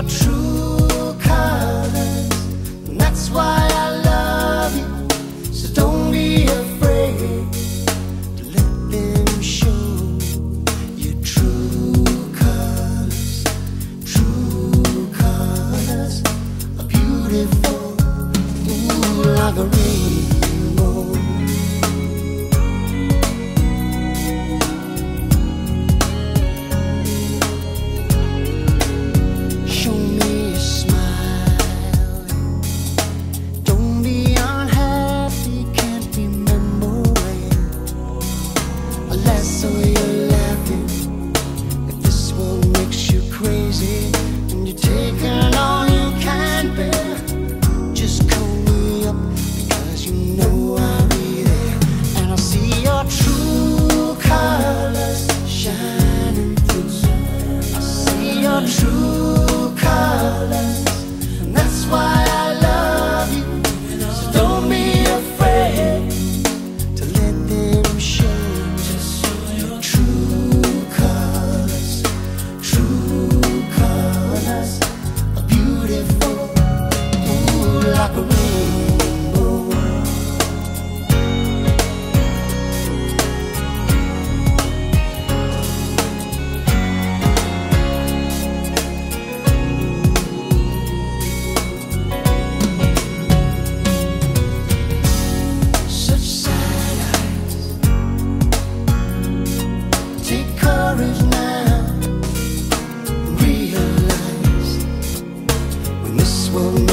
your true colors, and that's why I love you. So don't be afraid to let them show your true colors. True colors are beautiful, ooh, like a rainbow. Show me a smile, don't be unhappy, can't remember when. Unless so you're laughing, if this one makes you crazy and you're taking all you can bear, just call me up, because you know I'll be there. And I'll see your true colors shining through. I'll see your true colors, and that's why I love you. So don't be afraid to let them show your true colors. True colors are beautiful, ooh, like a rainbow. Such sad eyes, take courage now, realize when this world